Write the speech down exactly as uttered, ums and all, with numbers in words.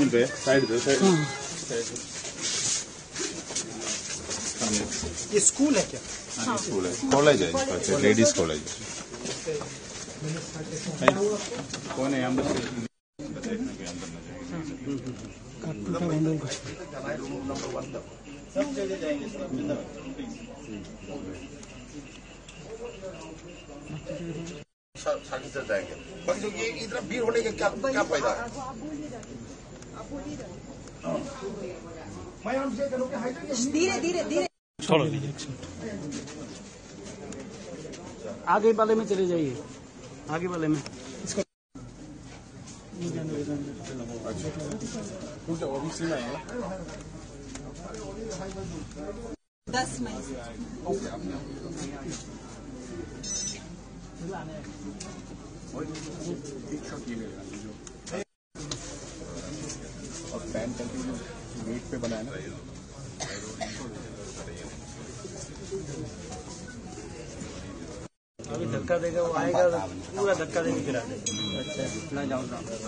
School पे side दो side. ये स्कूल है क्या? हाँ स्कूल है, कॉलेज है, लेडीज कॉलेज। कौन है अंदर? सब जगह जाएंगे साथ चल जाएंगे। बाकी ये इतना भीड़ होने का क्या क्या फायदा है? धीरे धीरे धीरे छोड़ो, आगे वाले में चले जाइए, आगे वाले में। इसको ओबीसी में है दस मई और पैन करके जो वेट पे बनाया ना, अभी धक्का देगा वो आएगा, पूरा धक्का देके गिरा देगा। अच्छा, ना जाऊँ